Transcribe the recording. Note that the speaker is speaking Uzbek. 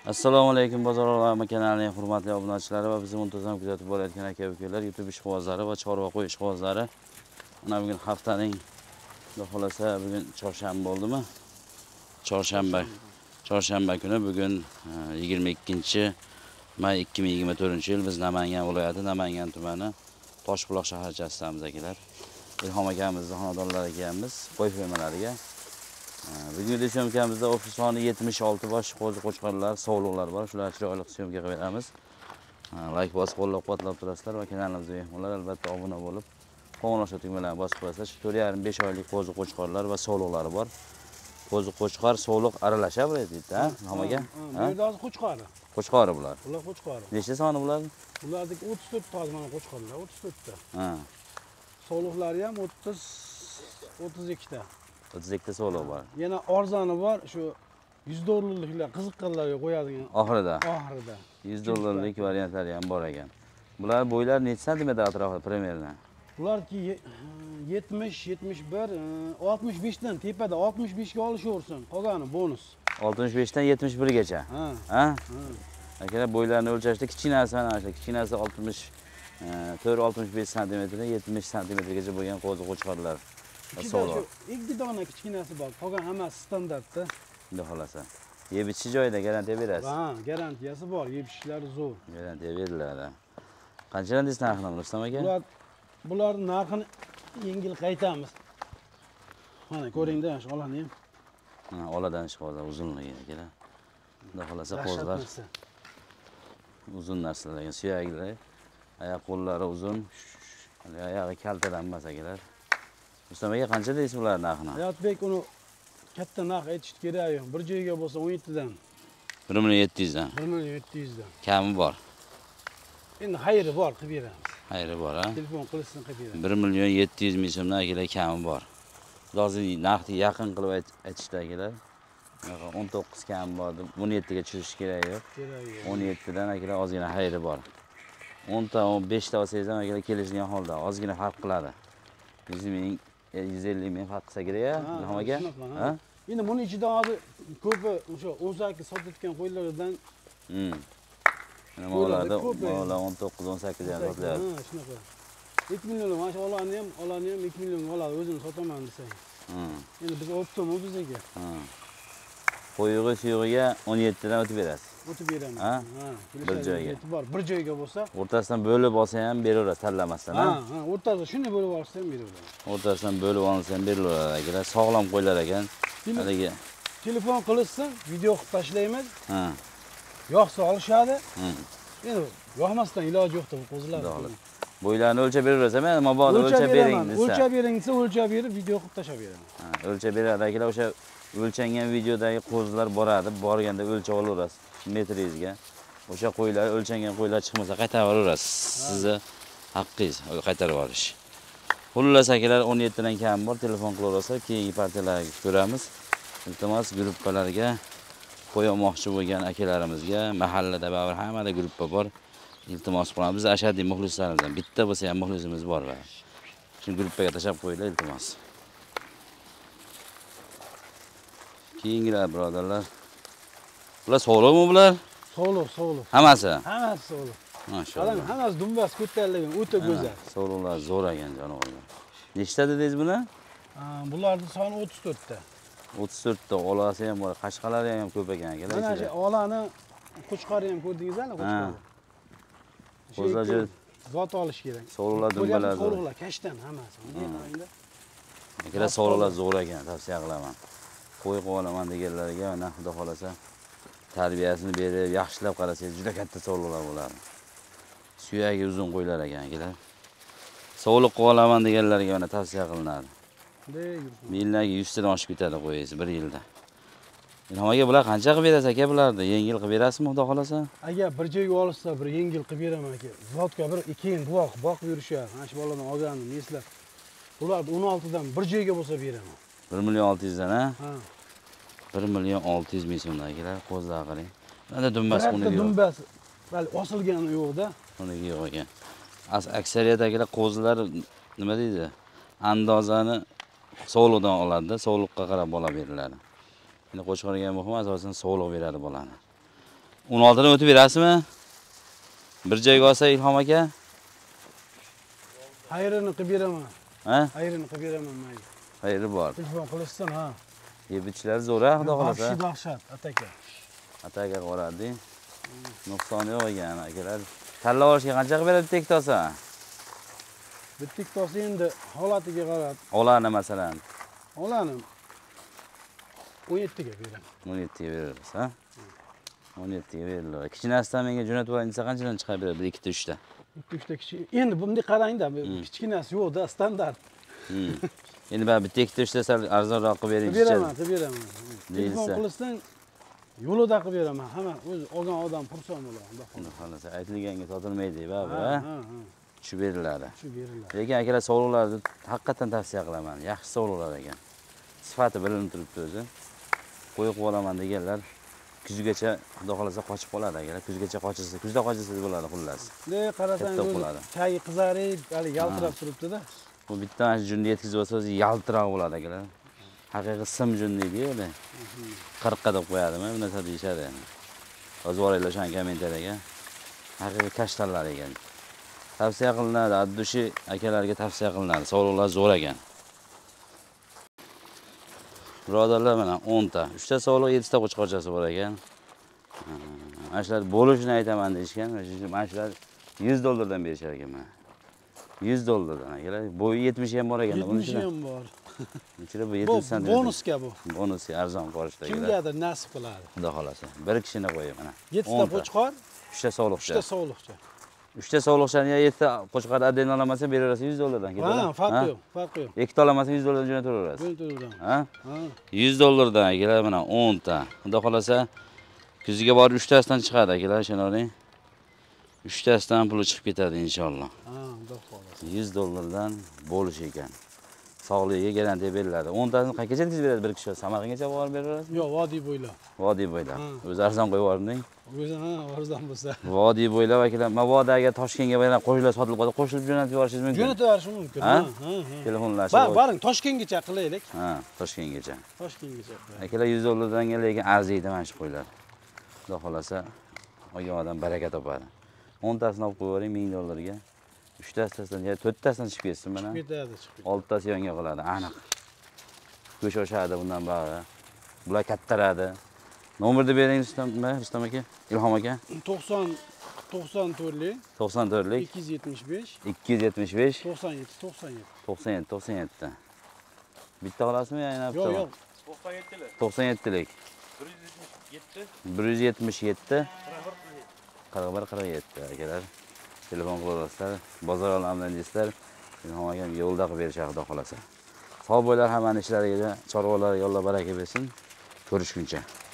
Assalomu alaykum bozor olami kanalining hurmatli obunachilari va bizni muntazam kuzatib borayotgan aka-ukalar, YouTube ishqibozlari va chorva qo'y ishqibozlari. Mana bugun haftaning xudo xolasa bugun chorshanba bo'ldimi? Chorshanba kuni bugun 22-may 2024-yil biz Namangan viloyati Namangan tumani Toshbuloq shaharchasidamiz akalar. Ilhom akamizning xonadonlari ekanmiz, qo'y fermalariga. Bugungi syomkamizda ofis soni 76 bosh qo'ziqo'chqarlar, sovliqlar bor. Shular chiroyli syomka qilib beramiz. Like bosib qo'llab-quvvatlab turasizlar va kanalimizga mehmonlar albatta obuna bo'lib, qo'ng'iroqcha tugmalarni bosib qo'yasizlar. 4,5 oylik qo'ziqo'chqarlar va sovliqlari bor. Qo'ziqo'chqar, sovliq aralashab deydi-da, Ilhom aka. Bu yerda hozir qo'chqori. Qo'chqori bular. Bular qo'chqori. Nechta soni bular? Bulardagi 34 ta mana qo'chqorlar, 34 ta. Ha. Sovliqlari ham 32 ta. 32 ta sovliq bor. Yana arzoni bor, shu 100 dollarliklar, qiziqqanlarga qo'yadigan. Oxirida. 100 dollarlik variantlari ham bor ekan. Bular bo'ylari necha santimetr atrofida primерно? Bularki 70, 71, 65 dan tepada 65 ga olishaversin. Qolgani bonus. 65 dan 71 gacha. Ha? Akalar bo'ylarini o'lchashda kichkinasi mana shu, kichkinasi 64-65 santimetr, 70 santimetrgacha bo'lgan qo'ziqo'chqarlar. Sovliq. Ikki dona kichkinasi bor. Qolgan hammasi standartda. Xudo xolasa. Yeb ichish joyida garantiya berasiz. Ha, garantiyasi bor. Yeb ichishlari zo'r. Garantiya beriladi. Qanchadan deysiz narxini Rustam aka? Bularning narxini yengil qaytamiz. Mana ko'ringda, shu olani ham. Ha, oladan ishqoza uzunligi akalar. Xudo xolasa qo'zlar. Uzun narsalar, suyaklar, oyoq qo'llari uzun. Oyog'i kaltadan emas akalar. Rustam aka qancha deysiz bular narxini? Hayotbek uni katta narx aytish kerak yo'q. Bir joyga bo'lsa 17 dan. 1,700 dan. 1,700 dan. Kami bor. Endi xayri bor qilib beramiz. Xayri bor, ha? Telefon qilishsin qilib beramiz. 1,700,000 so'mdan akalar kami bor. Hozir narxni yaqin qilib aytishdi akalar. 19 kami bor deb 17 ga tushirish kerak yo'q. 17 dan akalar ozgina xayri bor. 10 ta, 15 ta olsangiz ham akalar kelishgan holda ozgina farq qiladi. 100 ming, 150 ming farq qilsa kerak-a, Ilhom aka? Ha? Endi buni ichida hozir ko'pi o'sha 18 sotayotgan qo'ylardan nima bo'ladi? Mo'la 19-18 ham sotilyapti. Ha, shunaqa. 2 million mana shu olani ham 2 million oladi, o'zim sotaman desang. Endi biz optimi bizga. Qo'yig'i suyug'iga 17 dan o'tib berasiz. O'tib beramiz. Ha? Bir joyga. Bir joyga bo'lsa, o'rtasidan bo'lib olsa ham beraverasiz, tanlamasdan, ha? Ha, o'rtasida shunday bo'lib olsa ham beraveramiz. O'rtasidan bo'lib olsa ham beraveradi akalar. Sog'lom qo'ylar ekan. Haligi telefon qilishsin, video qilib tashlaymiz. Ha. Yo'qsa olishadi. Endi yo'qmasdan iloji yo'qdir bu qo'zilar. Bo'ylarni o'lchab beraverasiz, men mabodo o'lchab bering desa. O'lchab bering desa, o'lchab berib video qilib tashlab beraman. Ha, o'lchab beradi akalar, o'sha o'lchangan videodagi qo'zilar boradi, borganda o'lchab olaverasiz metringizga. O'sha qo'ylar, o'lchangan qo'ylar chiqmasa qaytarib olaverasiz. Sizni haqqingiz qaytarib olish. Xullas akalar 17 dan kam bor, telefon qilaverasiz, keyingi partiyalarga ko'ramiz. Iltimos gruppalarga qo'y olmoqchi bo'lgan akalarimizga, mahallada baribir hammada gruppa bor. Iltimos qilamiz. Biz ashaddiy muxlislarimizdan bitta bo'lsa ham muxlisimiz bor va shu gruppaga tashab qo'yinglar iltimos. Keyingilar birodarlar. Bular sog'liqmi bular? Sog'liq. Hammasi? Hammasi sog'liq. Mashallah. Hammasi dumbas ko'tarilgan, o'ta go'zal. Sog'liqlar zo'r ekan jonivorlar. Nechta dedingiz buni? Bularning soni 34 ta. 34 ta olasi ham bor, qashqalari ham ko'p ekan akalar. Mana shu olani qo'chqori ham ko'rdingizmi, qo'chqori? Qo'zlar zot olish kerak. Sog'liqlar dumbalar zo'r. Sog'liqlar kashtan hammasi. Qarangda. Akalar sog'liqlar zo'r ekan, tavsiya qilaman. Qo'y qolaman deganlarga mana xudo xolasa tarbiyasini berib, yaxshilab qarasangiz juda katta sog'liqlar bo'ladi. Suyagi uzun qo'ylar ekan akalar. Sog'liq qolaman deganlarga mana tavsiya qilinadi. Yillarga 100 tadan oshib ketadi qo'yingiz 1 yilda. Ilhom aka, bular qancha qilib berasiz aka bularni? Yengil qilib berasizmi xudo xolasa? Agar bir joyga olsa, bir yengil qilib beraman aka. Zotga bir keyin boqib yurishadi. Mana shu boladan olganim eslar. Bularni 16 dan bir joyga bo'lsa beraman. 1,600,000 dan, ha? Ha. 1,600,000 so'mdan akalar, qo'zlar qarang. Mana dumbas xunuk yo'q. Dumbas bali osilgani yo'q-da. Xunuk yo'q ekan. Aksariyat akalar qo'zlar nima deydi? Andozani sog'liqdan oladi-da, sog'liqqa qarab bola beriladi. Endi qo'chqorga muhim asosan sog'liq beradi bolani. 16 dan o'tib berasizmi? Bir joyga olsa Ilhom aka? Xayrini qilib beraman. Ha? Xayrini qilib beraman mayli. Xayri bor. Telefon qilishsin, ha. Yeb-ichlar zo'ra, xudo xolasa. Vahshiy dahshat, ataka. Ataka qoradi. Nuqsoni yo'q ekan akalar. Tanlab olishga qancha qilib beradi bitta olsa? Bitta ikkitasi endi holatiga qarab. Olani masalan. Olani 17 ga beraman. 17 ga beramiz, ha? 17 ga beriladi. Kichinasidan menga jo'natib oling desa qanchadan chiqarib beradi? 2 ta 3 ta. 2 ta kichik. Endi bunday qarang-da, kichkinasi yo'q-da, standart. Endi men bitta 2 ta 3 ta sal arzonroq qilib bering. Beraman. Telefon Deyilsa. qilsang yo'lida qilib beraman. Hamma o'zi olgan odam xursand bo'ladi. Xudo xolasa aytilganga sotilmaydi, baribir, Ha, ha? ha. Shu beriladi. Shu beriladi. Lekin akalar sovliqlarni haqiqatan tavsiya qilaman. Yaxshi sovliqlar ekan. Sifati bilinib turibdi o'zi. Qo'yib qilib olaman deganlar kuzgacha xudo xolasa qochib qoladi akalar. Kuzgacha qochilsa, kuzda qochilsa bo'ladi xullas. Qarasang Katta o'zi bo'ladi. chayi qizarib, hali yaltirab turibdi-da. Bu bitta mana shu junni yetkazib olsa o'zi yaltiroq bo'ladi akalar. Haqiqiy sim junni deydi ular. 40 ga deb qo'yadimi? Bu narsa deyishadi. Yozib olinglar o'sha kommentariyaga. Haqiqiy kashtanlar ekan. Tavsiya qilinadi, addushi akalarga tavsiya qilinadi. Sovliqlar zo'r ekan. Birodarlar mana 10 ta. 3 ta sovliq, 7 ta qo'chqorchasi bor ekan. Mana shular bo'lishini aytaman deyishgan. Mana shular $100 dan berishar ekan mana. $100 dan akalar. Bo'yi 70 ham bor ekan. 70 ham bor. Ichida bu 70 cm. Bonusga bu. Bonusga arzon qolishda. Kimgadir nasib qiladi. Xudo xolasa. Bir kishini qo'yay mana. 7 ta qo'chqor, 3 ta sovliqcha. 3 ta sovliqcha. 3 ta sovliqchani ya 7 ta qo'chqor adden olamasa beraverasiz $100 dan ketadi. Ha, farqi yo'q, farqi yo'q. 2 ta olamasa $100 dan jo'nataverasiz. Jo'nataveramiz. Ha? Ha. $100 dan akalar mana 10 ta. Xudo xolasa kuziga borib 3 tasidan chiqadi akalar, ishonavering. 3 tasidan puli chiqib ketadi inshaalloh. Ha, xudo xolasa. $100 dan bo'lish ekan. Sog'ligiga garantiya beriladi. 10 tasini qayergacha yetkazib beradi bir kishi? Samarqandgacha borib beraverasizmi? Yo'q, vodiy bo'ylab. Vodiy bo'ylab. O'zi arzon qo'yib yubording. O'zi ha, arzon bo'lsa. Vodiy bo'ylab akalar, Mavodaga, Toshkentga bayram qo'shilib sotilib qolsa, qo'shilib jo'natib yuborishingiz mumkin. Jo'nataverish mumkin. Ha? Ha. Telefonlashib. Boring, Toshkentgacha qilaylik. Ha, Toshkentgacha. Toshkentgacha. Akalar $100 dan lekin arziydi mana shu qo'ylar. Xudo xolasa olgan odam baraka topadi. 10 tasini olib qo'yavering $1000 ga. 3 tasidan ya 4 tasidan chiqib ketsin mana. Ketadi, chiqib ketadi. 6 tasi yonga qoladi, aniq. Go'sh oshadi bundan bari. Bular kattaradi. Nomerni bering Rustam aka, Ilhom aka. 94lik 94lik 275 275 97. 97. Bitta olasizmi yo yana bitta? Yo'q, yo'q. 97lik 177 41 akalar. Telefon qilasizlar, bozor olamidan deysizlar. Ilhom akam yo'lda qilib berishadi xudo xolasa. Sog' bo'linglar, hammaning ishlariga, chorvalarga Alloh baraka bersin. Ko'rishguncha.